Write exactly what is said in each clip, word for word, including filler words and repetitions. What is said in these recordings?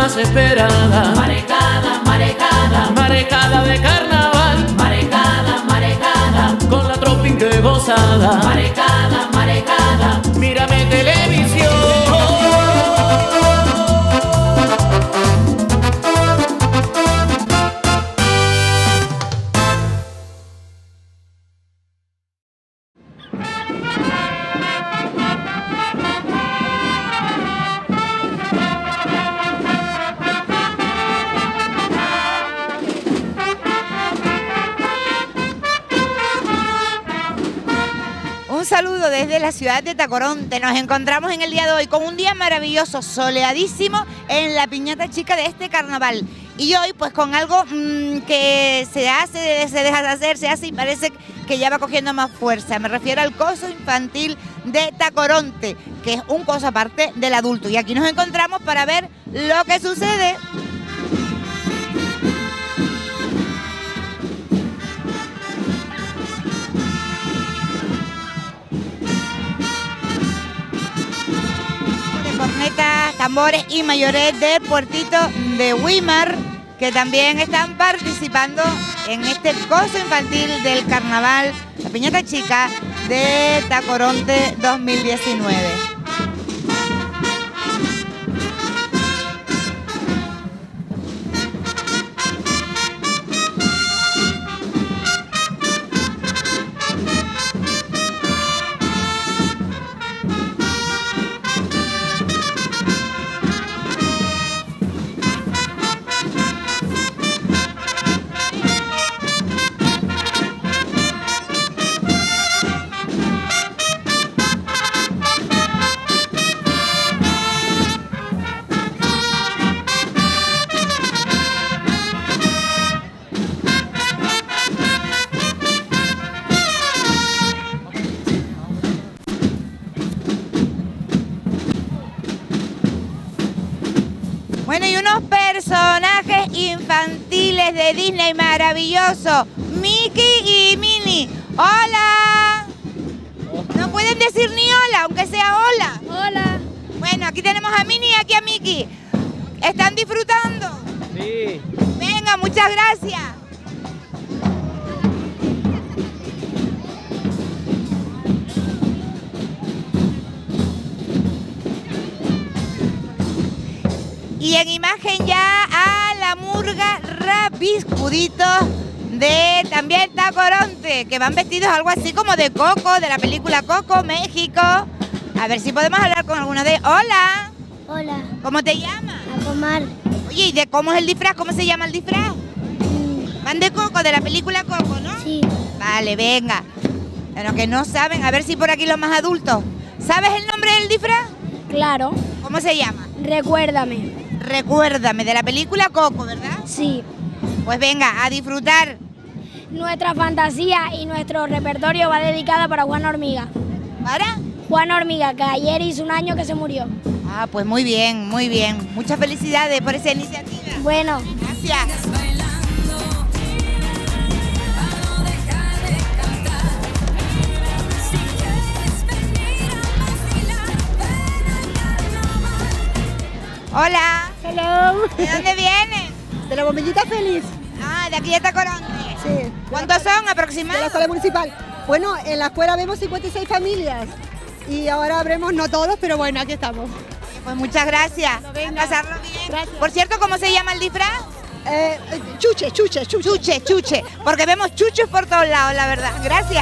más esperada. Marejada, marejada, Marejada de carnaval, marejada, marejada, con la tropique gozada. marejada, marejada. Mírame televisión. Un saludo desde la ciudad de Tacoronte. Nos encontramos en el día de hoy con un día maravilloso, soleadísimo, en la piñata chica de este carnaval. Y hoy pues con algo mmm, que se hace, se deja de hacer, se hace y parece que ya va cogiendo más fuerza. Me refiero al coso infantil de Tacoronte, que es un coso aparte del adulto. Y aquí nos encontramos para ver lo que sucede. Cornetas, tambores y mayores de Puertito de Güímar, que también están participando en este coso infantil del carnaval, la piñata chica de Tacoronte dos mil diecinueve. Bueno, y unos personajes infantiles de Disney maravillosos, Mickey y Minnie. ¡Hola! No pueden decir ni hola, aunque sea hola. Hola. Bueno, aquí tenemos a Minnie y aquí a Mickey. ¿Están disfrutando? Sí. Venga, muchas gracias. Y en imagen ya a la murga Rabiscuditos de también Tacoronte, que van vestidos algo así como de Coco, de la película Coco, México. A ver si podemos hablar con alguno de ellos. Hola, Hola. ¿cómo te llamas? Acomar. Oye, ¿y de cómo es el disfraz? ¿Cómo se llama el disfraz? Mm, Van de Coco, de la película Coco, ¿no? sí. Vale, venga. Bueno, que no saben, a ver si por aquí los más adultos. ¿Sabes el nombre del disfraz? Claro. ¿Cómo se llama? Recuérdame. Recuérdame, de la película Coco, ¿verdad? Sí. Pues venga, a disfrutar. Nuestra fantasía y nuestro repertorio va dedicada para Juan Hormiga. ¿Para? Juan Hormiga, que ayer hizo un año que se murió. Ah, pues muy bien, muy bien. Muchas felicidades por esa iniciativa. Bueno. Gracias. Hola. Hello. ¿De dónde vienes? De la bombillita feliz. Ah, de aquí de Tacoronte. Sí. ¿Cuántos son De la aproximadamente? escuela municipal. Bueno, en la escuela vemos cincuenta y seis familias. Y ahora habremos, no todos, pero bueno, aquí estamos. Pues muchas gracias. Venga. A pasarlo bien. Gracias. Por cierto, ¿cómo se llama el disfraz? Eh, chuche, chuche, chuche. Chuche, chuche. Porque vemos chuchos por todos lados, la verdad. Gracias.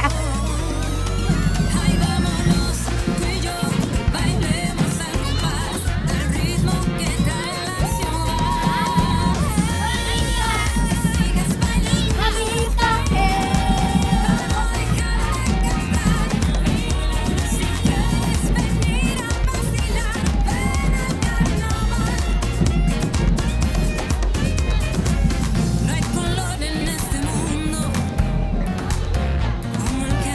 No hay color en este mundo como el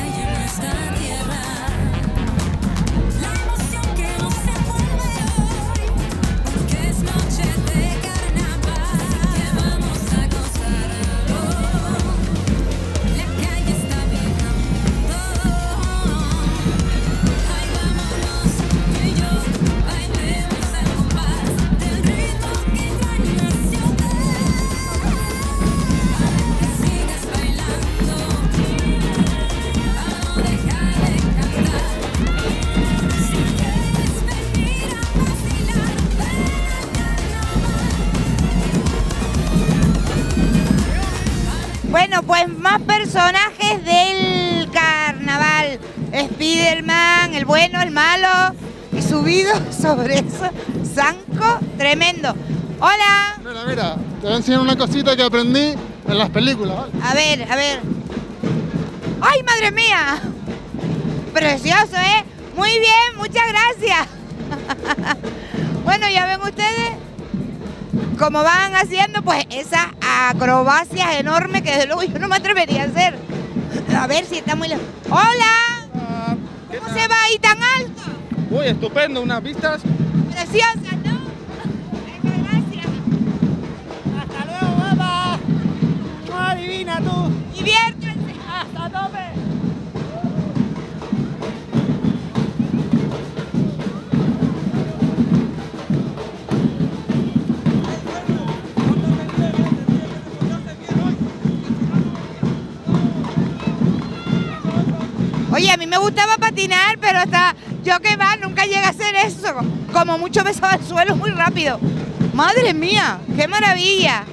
unos personajes del carnaval. Spiderman, el bueno, el malo, y subido sobre eso, zanco tremendo. Hola. Mira, mira, te voy a enseñar una cosita que aprendí en las películas, ¿vale? A ver, a ver. ¡Ay, madre mía! Precioso, ¿eh? Muy bien, muchas gracias. Bueno, ya ven ustedes cómo van haciendo pues esas acrobacias enormes que desde luego yo no me atrevería a hacer. A ver si está muy lejos. ¡Hola! Ah, ¿Cómo se va ahí tan alto? Uy, estupendo, unas vistas. Preciosas, ¿no? Muchas gracias. ¡Hasta luego, guapa! ¡No adivina tú! Diviértanse. ¡Hasta tope! Oye, a mí me gustaba patinar, pero hasta yo que va, nunca llegué a hacer eso. Como mucho besaba al suelo muy rápido. ¡Madre mía! ¡Qué maravilla!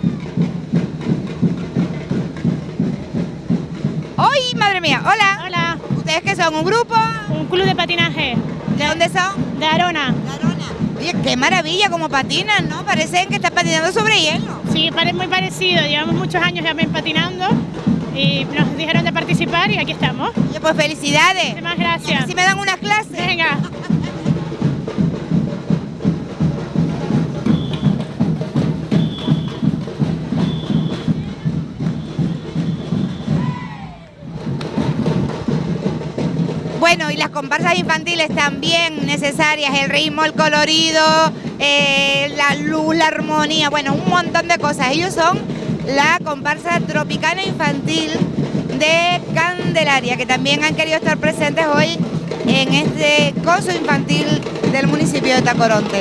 ¡Ay, madre mía! ¡Hola! Hola, ¿Ustedes qué son? ¿Un grupo? un club de patinaje ¿De dónde son? de Arona. De Arona. Oye, qué maravilla como patinan, ¿no? Parecen que están patinando sobre hielo. Sí, pare- muy parecido. Llevamos muchos años ya patinando y nos dijeron de participar y aquí estamos. Oye, pues felicidades. Muchísimas gracias. Si me dan unas clases. Venga. Bueno, y las comparsas infantiles también necesarias, el ritmo, el colorido, eh, la luz, la armonía, bueno, un montón de cosas. Ellos son la comparsa tropicana infantil de Candelaria, que también han querido estar presentes hoy en este coso infantil del municipio de Tacoronte.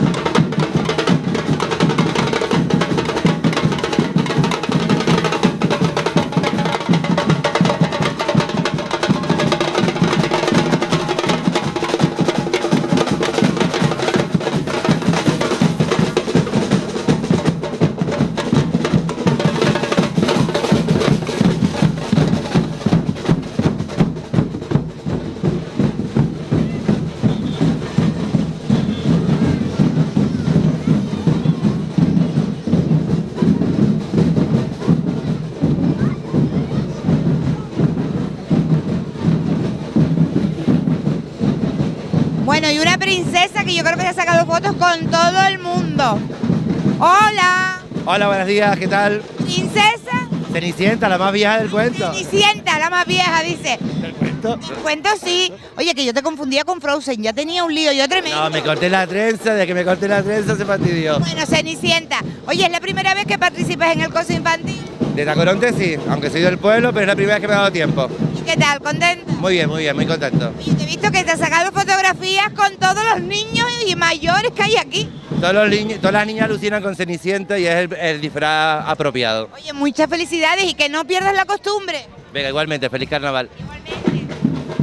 Bueno, y una princesa que yo creo que se ha sacado fotos con todo el mundo. Hola, Hola, buenos días, ¿qué tal? princesa Cenicienta, la más vieja del cuento. Cenicienta, la más vieja, dice. ¿Del cuento? El cuento sí. Oye, que yo te confundía con Frozen, ya tenía un lío, yo tremendo. No, me corté la trenza, de que me corté la trenza se fastidió. Bueno, Cenicienta. Oye, ¿es la primera vez que participas en el coso infantil? De Tacoronte sí, aunque soy del pueblo, pero es la primera vez que me ha dado tiempo. ¿Y qué tal? ¿Contenta? Muy bien, muy bien, muy contento. Oye, te he visto que te has sacado fotografías con todos los niños y mayores que hay aquí. Todos los niños, todas las niñas alucinan con Cenicienta y es el, el disfraz apropiado. Oye, muchas felicidades y que no pierdas la costumbre. Venga, igualmente, feliz carnaval. Igualmente.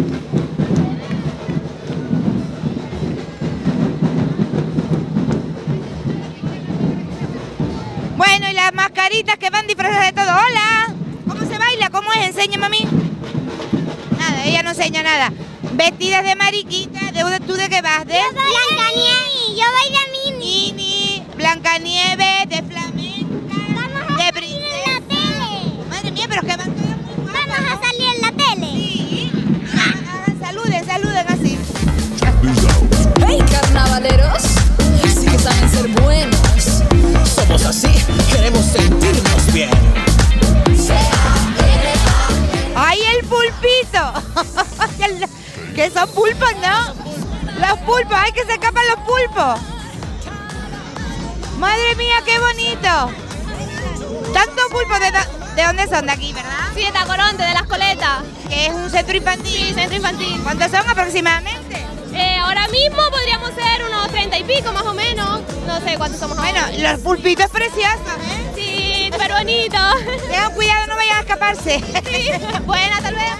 Bueno, y las mascaritas que van disfrazadas de todo. ¡Hola! ¿Cómo se baila? ¿Cómo es? Enséñame a mí. Nada, ella no enseña nada. Vestidas de mariquita, ¿de tú de qué vas? De Blancanieves, yo voy de Mini. Mini, Blancanieves, de flamenca, de princesa. La tele. Madre mía, pero es que van todas muy guapas. Vamos a salir en la tele. Sí. Ah, saluden, saluden así. ¡Hey, carnavaleros! Sí que saben ser buenos. Somos así, queremos sentirnos bien. ¡Ay, el pulpito! Que son pulpos, ¿no? Los pulpos, ¡ay, que se escapan los pulpos! ¡Madre mía, qué bonito! Tantos pulpos, ¿de, do- ¿de dónde son? De aquí, ¿verdad? Sí, de Tacoronte, de las coletas. Que es un centro infantil. Sí, centro infantil. ¿Cuántos son aproximadamente? Eh, ahora mismo podríamos ser unos treinta y pico más o menos. No sé cuántos somos Bueno, ahora. los pulpitos preciosos, ¿eh? Sí, súper bonitos. Tengan cuidado, no vayan a escaparse. Sí. Bueno, tal vez.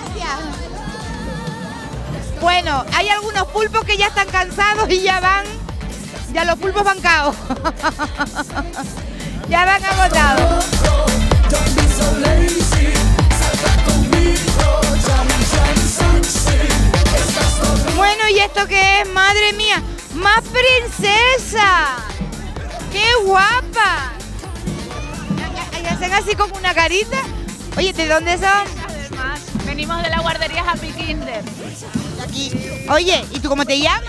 Bueno, hay algunos pulpos que ya están cansados y ya van, ya los pulpos van caos. Ya van agotados. ¡Más princesa! ¡Qué guapa! Y hacen así como una carita. Oye, ¿de dónde son? Además, venimos de la guardería Happy Kinder. Aquí. Oye, ¿y tú cómo te llamas?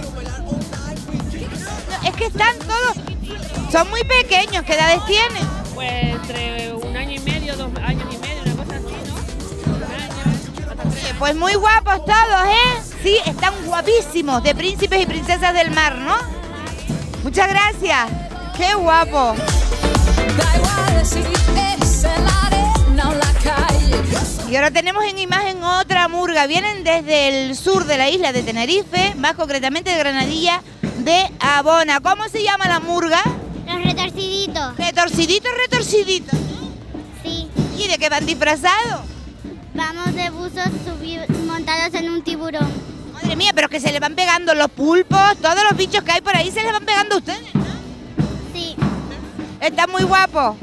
No, es que están todos... Son muy pequeños. ¿Qué edades tienen? Pues entre un año y medio, dos años y medio, una cosa así, ¿no? Un año, hasta tres. Oye, pues muy guapos todos, ¿eh? Sí, están guapísimos, de príncipes y princesas del mar, ¿no? Muchas gracias. ¡Qué guapo! Da igual si es en la arena o la calle. Y ahora tenemos en imagen otra murga. Vienen desde el sur de la isla de Tenerife, más concretamente de Granadilla de Abona. ¿Cómo se llama la murga? Los retorciditos. Retorciditos, retorciditos. Sí. ¿Y de qué van disfrazados? Vamos de buzos subir, montados en un tiburón. Madre mía, pero que se le van pegando los pulpos, todos los bichos que hay por ahí se les van pegando a ustedes, ¿no? Sí. Está muy guapo.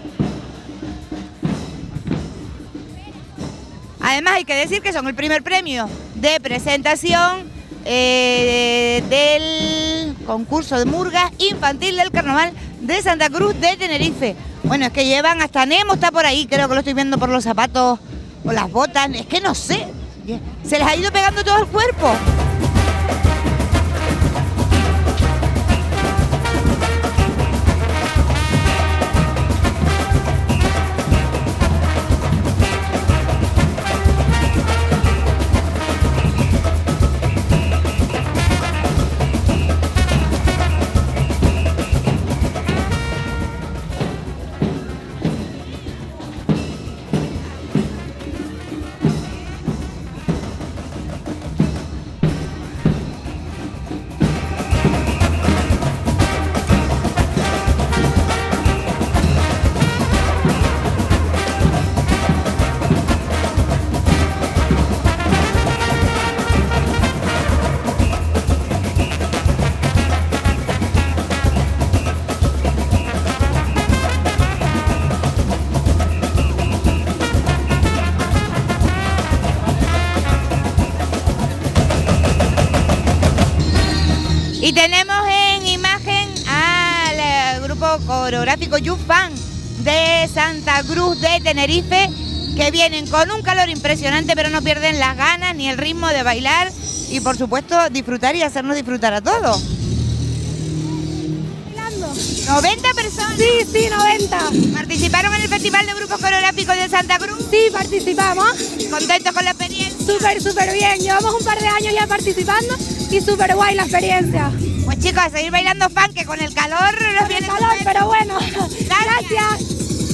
Además hay que decir que son el primer premio de presentación eh, del concurso de murgas infantil del Carnaval de Santa Cruz de Tenerife. Bueno, es que llevan hasta Nemo, está por ahí, creo que lo estoy viendo por los zapatos o las botas, es que no sé. Se les ha ido pegando todo el cuerpo. Y tenemos en imagen al eh, grupo coreográfico Yufan de Santa Cruz de Tenerife, que vienen con un calor impresionante, pero no pierden las ganas ni el ritmo de bailar y, por supuesto, disfrutar y hacernos disfrutar a todos. ¿noventa personas? Sí, sí, noventa. ¿Participaron en el Festival de Grupos Coreográficos de Santa Cruz? Sí, participamos. ¿Contentos con la experiencia? Súper, súper bien. Llevamos un par de años ya participando y súper guay la experiencia. Pues chicos, a seguir bailando funk, que con el calor nos Con viene el calor, pero bueno. Gracias. Gracias.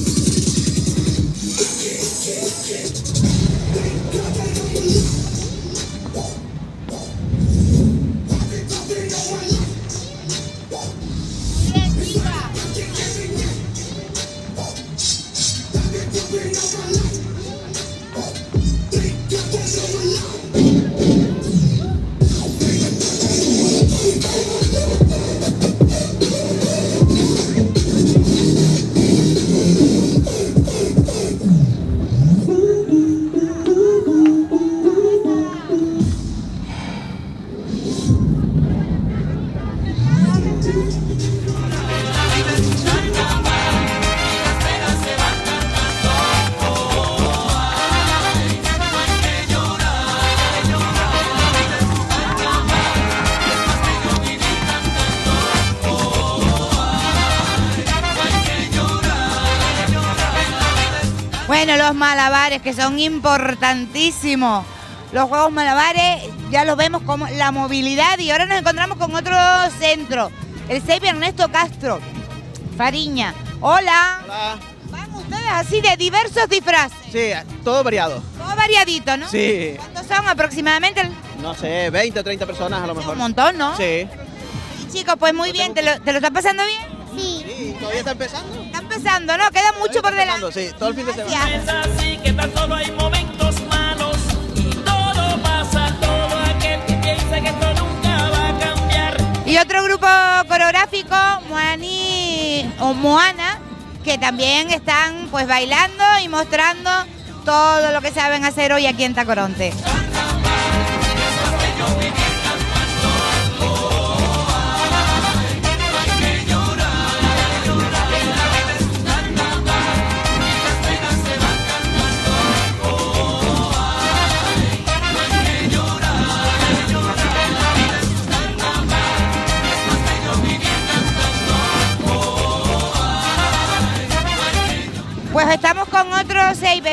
Bueno, los malabares, que son importantísimos. Los juegos malabares ya los vemos como la movilidad, y ahora nos encontramos con otro centro, el C E I P Ernesto Castro Fariña. Hola. Hola. Van ustedes así de diversos disfraces. Sí, todo variado. Todo variadito, ¿no? Sí. ¿Cuántos son aproximadamente? No sé, veinte o treinta personas a lo mejor. Un montón, ¿no? Sí. Y chicos, pues muy bien, ¿te lo, ¿te lo estás pasando bien? Sí. Sí, todavía está empezando. Está empezando, ¿no? Queda mucho por Todavía está delante. empezando, sí, todo el fin de semana. Gracias. Es así que tan solo hay momentos malos y todo pasa, todo aquel que piensa que esto nunca va a cambiar. Y otro grupo coreográfico, Moani o Moana, que también están pues bailando y mostrando todo lo que saben hacer hoy aquí en Tacoronte.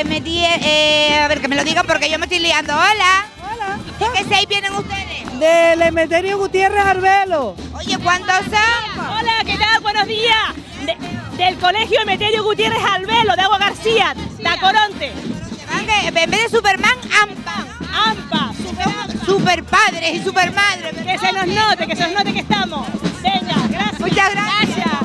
eh, metí, eh, a ver, que me lo digan porque yo me estoy liando. Hola. Hola. ¿De qué seis vienen ustedes? Del Emeterio Gutiérrez Arbelo. Oye, ¿cuántos son? Hola, ¿qué tal? Buenos días. De- del Colegio Emeterio Gutiérrez Albelo, de Agua García, Tacoronte. En vez de Superman, Ampa. Ampa, super, Super padres y super madres. que se nos note, que se nos note que estamos. Venga, gracias. Muchas gracias. Gracias.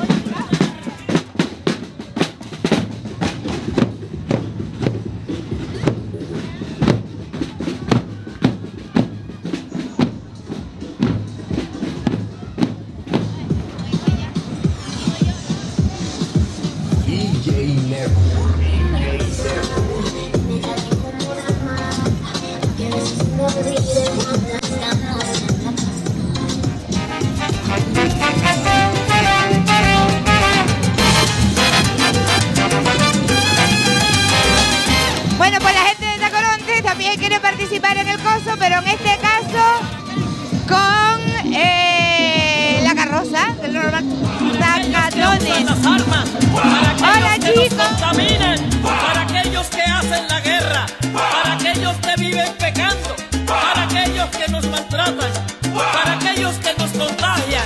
Bueno, pues la gente de Tacoronte también quiere participar en el coso, pero en este caso con eh, la carroza del normal Sacatones. Las armas para Hola, aquellos que chicos. nos contaminan, para aquellos que hacen la guerra, para aquellos que viven pecando, para aquellos que nos maltratan, para aquellos que nos contagian.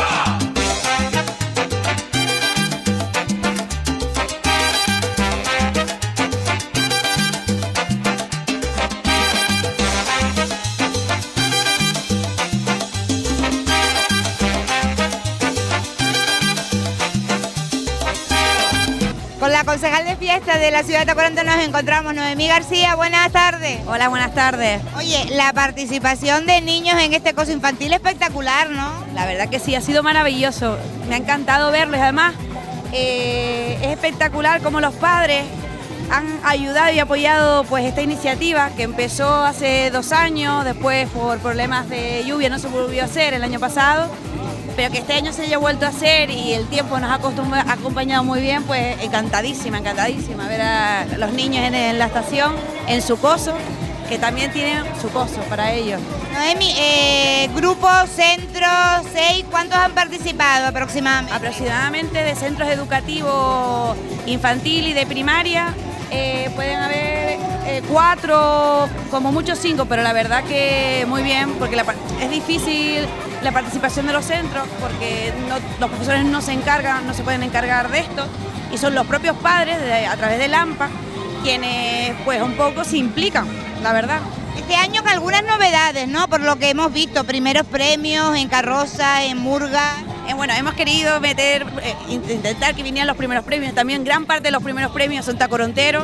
Con la concejal de fiesta de la ciudad de Tacoronte nos encontramos, Noemí García. Buenas tardes. Hola, buenas tardes. Oye, la participación de niños en este coso infantil es espectacular, ¿no? La verdad que sí, ha sido maravilloso. Me ha encantado verlos. Además, eh, es espectacular cómo los padres han ayudado y apoyado pues esta iniciativa que empezó hace dos años, después por problemas de lluvia no se volvió a hacer el año pasado, pero que este año se haya vuelto a hacer y el tiempo nos ha acostumbra- acompañado muy bien, pues encantadísima, encantadísima ver a los niños en, en la estación, en su coso, que también tienen su coso para ellos. Noemí, eh, grupo, centro, seis, ¿cuántos han participado aproximadamente? Aproximadamente de centros educativos infantil y de primaria, eh, pueden haber eh, cuatro, como mucho cinco, pero la verdad que muy bien, porque la par- es difícil la participación de los centros, porque no- los profesores no se encargan, no se pueden encargar de esto, y son los propios padres, de- a través del AMPA, quienes pues un poco se implican, la verdad. Este año con algunas novedades, ¿no? Por lo que hemos visto, primeros premios en carroza, en murga. Eh, bueno, hemos querido meter, eh, int- intentar que vinieran los primeros premios. También gran parte de los primeros premios son tacoronteros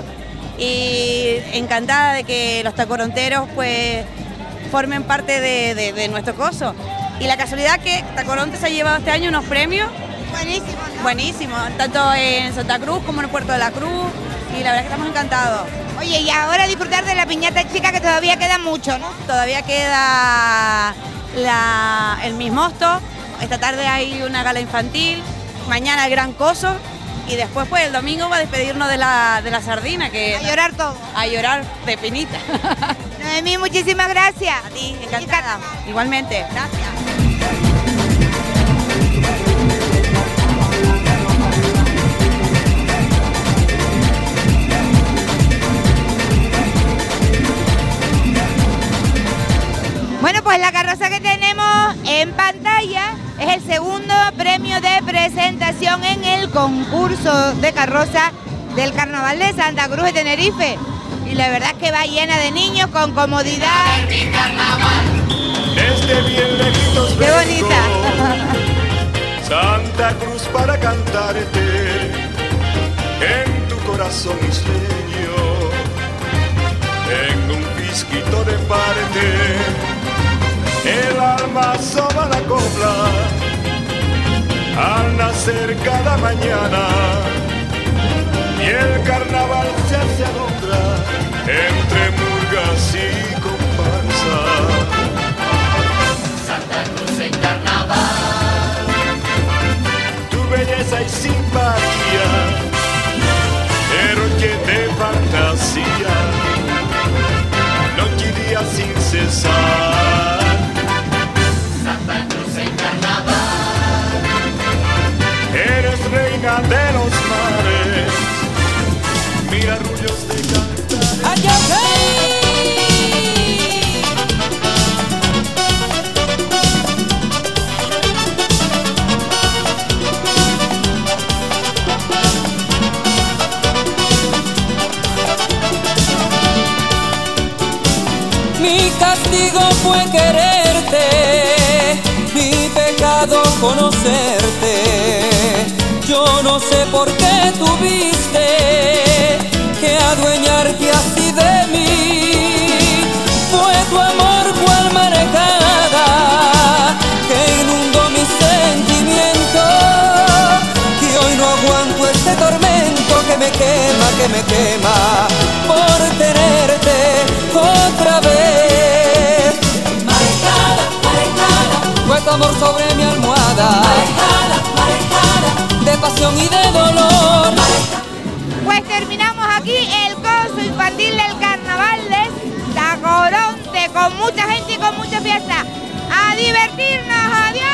y encantada de que los tacoronteros pues formen parte de, de- de nuestro coso. Y la casualidad que Tacoronte se ha llevado este año unos premios buenísimos, ¿no? buenísimos, tanto en Santa Cruz como en el Puerto de la Cruz, y la verdad que estamos encantados. Oye, y ahora disfrutar de la piñata chica, que todavía queda mucho, ¿no? Todavía queda la- el mismosto, esta tarde hay una gala infantil, mañana el gran coso y después pues el domingo va a despedirnos de la, de la sardina, que A llorar todo. a llorar de pinita. Noemí, muchísimas gracias. A ti, encantada. Igualmente, gracias. Bueno, pues la carroza que tenemos en pantalla es el segundo premio de presentación en el concurso de carroza del Carnaval de Santa Cruz de Tenerife. Y la verdad es que va llena de niños con comodidad. Desde bien lejitos ¡Qué vengo, bonita! Santa Cruz para cantarte en tu corazón isleño. Tengo un fisquito de parte, el alma soba la copla al nacer cada mañana y el carnaval se hace alondra entre murgas y comparsas. Santa Cruz en carnaval, Tu belleza y simpatía, derroche de fantasía, noche y día sin cesar. Santa Cruz en carnaval, Eres reina de los mares, mira arrullos de canto. castigo fue quererte, mi pecado conocerte. Yo no sé por qué tuviste que adueñarte así de mí. Fue tu amor cual marejada que inundó mis sentimientos, y hoy no aguanto este tormento que me quema, que me quema por tenerte otra vez. Marejada, marejada, fue tu amor sobre mi almohada, marejada, marejada, de pasión y de dolor. Pues terminamos aquí el coso infantil del carnaval de Tacoronte, con mucha gente y con mucha fiesta. ¡A divertirnos! ¡Adiós!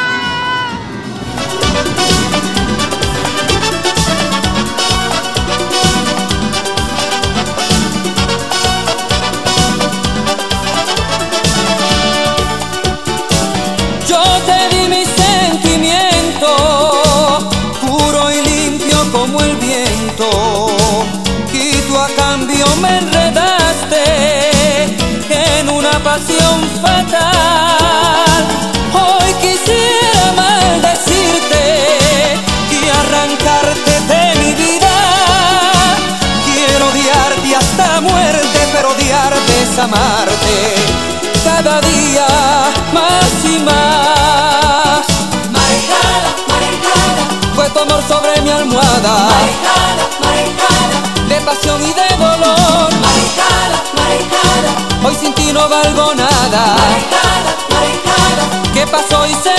Yo te di mi sentimiento, puro y limpio como el viento, y tú a cambio me enredaste en una pasión fatal. Hoy quisiera maldecirte y arrancarte de mi vida. Quiero odiarte hasta muerte, pero odiarte es amarte cada día más y más. marejada, marejada, Fue tu amor sobre mi almohada, marejada, marejada, de pasión y de dolor. marejada, marejada, Hoy sin ti no valgo nada. marejada, marejada. ¿Qué pasó y se